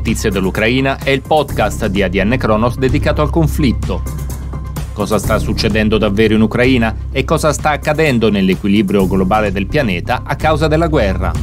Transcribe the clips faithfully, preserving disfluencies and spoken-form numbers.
Notizie dell'Ucraina è il podcast di A D N Kronos dedicato al conflitto. Cosa sta succedendo davvero in Ucraina e cosa sta accadendo nell'equilibrio globale del pianeta a causa della guerra?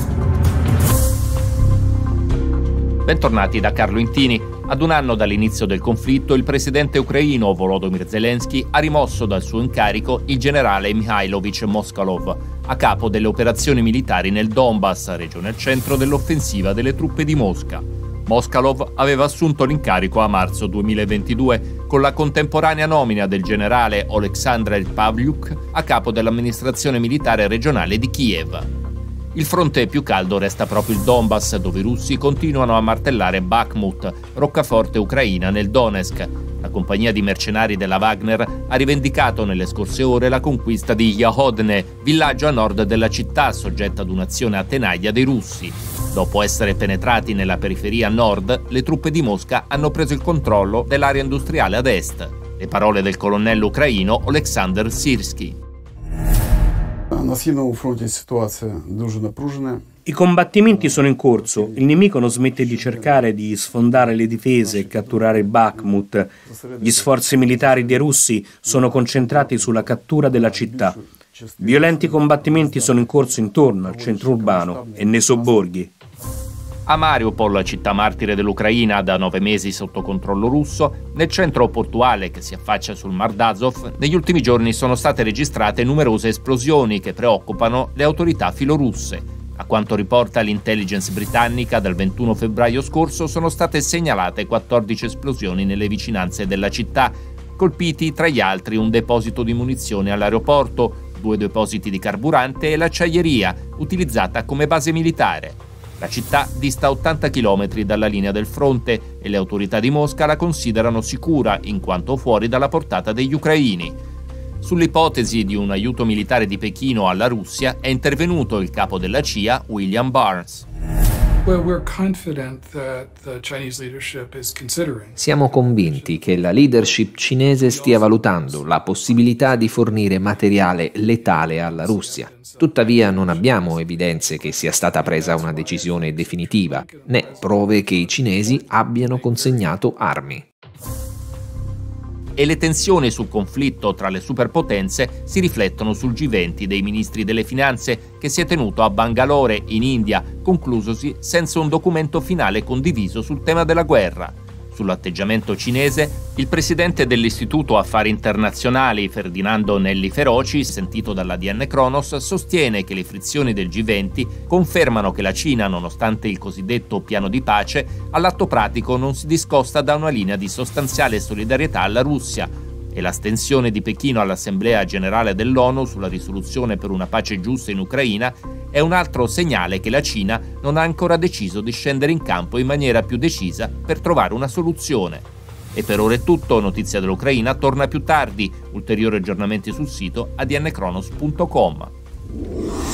Bentornati da Carlo Intini. Ad un anno dall'inizio del conflitto, il presidente ucraino Volodymyr Zelensky ha rimosso dal suo incarico il generale Mihailovich Moskalov, a capo delle operazioni militari nel Donbass, regione al centro dell'offensiva delle truppe di Mosca. Moskalov aveva assunto l'incarico a marzo duemilaventidue, con la contemporanea nomina del generale Oleksandr Pavlyuk a capo dell'amministrazione militare regionale di Kiev. Il fronte più caldo resta proprio il Donbass, dove i russi continuano a martellare Bakhmut, roccaforte ucraina nel Donetsk. La compagnia di mercenari della Wagner ha rivendicato nelle scorse ore la conquista di Yahodne, villaggio a nord della città, soggetta ad un'azione a tenaglia dei russi. Dopo essere penetrati nella periferia nord, le truppe di Mosca hanno preso il controllo dell'area industriale ad est. Le parole del colonnello ucraino Oleksandr Syrskyi. I combattimenti sono in corso, il nemico non smette di cercare di sfondare le difese e catturare Bakhmut. Gli sforzi militari dei russi sono concentrati sulla cattura della città. Violenti combattimenti sono in corso intorno al centro urbano e nei sobborghi. A Mariupol, città martire dell'Ucraina da nove mesi sotto controllo russo, nel centro portuale che si affaccia sul Mar d'Azov, negli ultimi giorni sono state registrate numerose esplosioni che preoccupano le autorità filorusse. A quanto riporta l'intelligence britannica, dal ventuno febbraio scorso sono state segnalate quattordici esplosioni nelle vicinanze della città, colpiti tra gli altri un deposito di munizioni all'aeroporto, due depositi di carburante e l'acciaieria, utilizzata come base militare. La città dista ottanta chilometri dalla linea del fronte e le autorità di Mosca la considerano sicura in quanto fuori dalla portata degli ucraini. Sull'ipotesi di un aiuto militare di Pechino alla Russia è intervenuto il capo della C I A, William Burns. Siamo convinti che la leadership cinese stia valutando la possibilità di fornire materiale letale alla Russia. Tuttavia non abbiamo evidenze che sia stata presa una decisione definitiva, né prove che i cinesi abbiano consegnato armi. E le tensioni sul conflitto tra le superpotenze si riflettono sul G venti dei ministri delle finanze che si è tenuto a Bangalore, in India, conclusosi senza un documento finale condiviso sul tema della guerra. Sull'atteggiamento cinese, il presidente dell'Istituto Affari Internazionali, Ferdinando Nelli Feroci, sentito dall'A D N Kronos, sostiene che le frizioni del G venti confermano che la Cina, nonostante il cosiddetto piano di pace, all'atto pratico non si discosta da una linea di sostanziale solidarietà alla Russia, e l'astensione di Pechino all'Assemblea Generale dell'ONU sulla risoluzione per una pace giusta in Ucraina è un altro segnale che la Cina non ha ancora deciso di scendere in campo in maniera più decisa per trovare una soluzione. E per ora è tutto, Notizia dell'Ucraina torna più tardi, ulteriori aggiornamenti sul sito a d n kronos punto com.